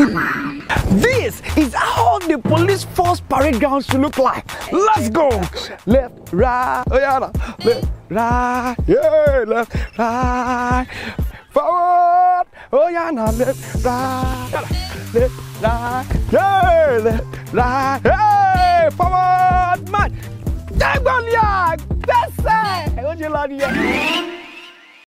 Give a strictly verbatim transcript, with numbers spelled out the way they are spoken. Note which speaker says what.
Speaker 1: This is how the police force parade ground should look like. Let's go. Left, right, oh yeah, left, right, yeah, left, right, forward, oh yeah, now left, right, left, right, yeah, left, right, hey, forward, man. That's it. What you like?